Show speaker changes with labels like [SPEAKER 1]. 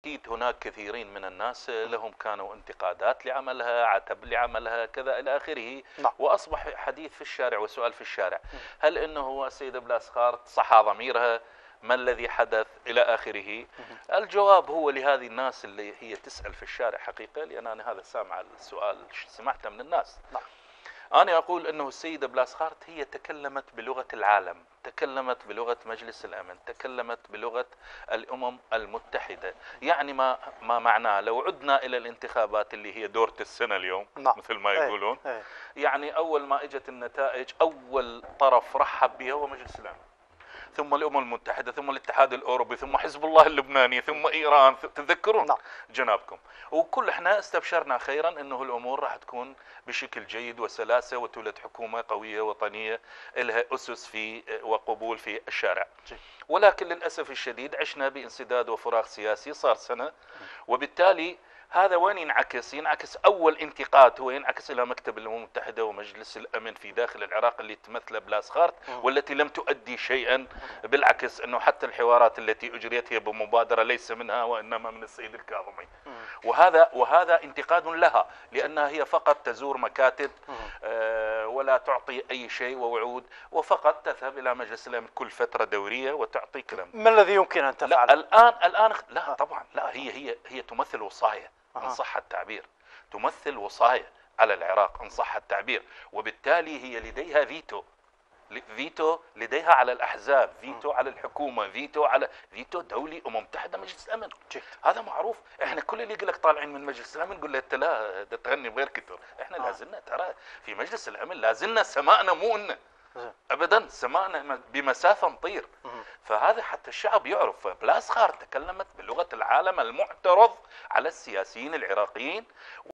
[SPEAKER 1] بالتأكيد هناك كثيرين من الناس لهم كانوا انتقادات لعملها، عتب لعملها، كذا إلى آخره.
[SPEAKER 2] نعم.
[SPEAKER 1] وأصبح حديث في الشارع وسؤال في الشارع، هل إنه السيدة بلاسخار صحى ضميرها؟ ما الذي حدث إلى آخره؟ الجواب هو لهذه الناس اللي هي تسأل في الشارع حقيقة، لأن أنا هذا سامع السؤال سمعته من الناس.
[SPEAKER 2] نعم.
[SPEAKER 1] أنا أقول أنه السيدة بلاسخارت هي تكلمت بلغة العالم، تكلمت بلغة مجلس الأمن، تكلمت بلغة الأمم المتحدة. يعني ما معناه لو عدنا إلى الانتخابات اللي هي دورة السنة اليوم،
[SPEAKER 2] نعم.
[SPEAKER 1] مثل ما يقولون، يعني أول ما إجت النتائج أول طرف رحب بها هو مجلس الأمن، ثم الأمم المتحدة، ثم الاتحاد الأوروبي، ثم حزب الله اللبناني، ثم إيران. تذكرون
[SPEAKER 2] نعم.
[SPEAKER 1] جنابكم. وكل احنا استبشرنا خيرا أنه الأمور راح تكون بشكل جيد وسلاسة، وتولد حكومة قوية وطنية لها أسس في وقبول في الشارع. ولكن للأسف الشديد عشنا بانسداد وفراغ سياسي صار سنة، وبالتالي هذا وين ينعكس؟ ينعكس أول انتقاد هو ينعكس إلى مكتب الأمم المتحدة ومجلس الأمن في داخل العراق اللي تمثله بلاسخارت، والتي لم تؤدي شيئا. بالعكس أنه حتى الحوارات التي أجريت هي بمبادرة ليس منها وإنما من السيد الكاظمي. وهذا انتقاد لها، لأنها هي فقط تزور مكاتب ولا تعطي أي شيء ووعود، وفقط تذهب إلى مجلس الأمن كل فترة دورية وتعطي كلام.
[SPEAKER 2] ما الذي يمكن أن تفعل؟
[SPEAKER 1] الآن لا طبعا لا، هي تمثل وصاية إن صح التعبير، تمثل وصاية على العراق إن صح التعبير، وبالتالي هي لديها فيتو لديها على الأحزاب، فيتو على الحكومة، فيتو دولي أمم متحدة مجلس الأمن. هذا معروف. احنا كل اللي يقول لك طالعين من مجلس الأمن نقول له انت لا تغني بغير كثر. احنا لازلنا ترى في مجلس الأمن، لازلنا سماءنا مو إنه ابدا، سماءنا بمسافه نطير. فهذا حتى الشعب يعرف. بلاسخار تكلمت بلغه العالم المعترض على السياسيين العراقيين.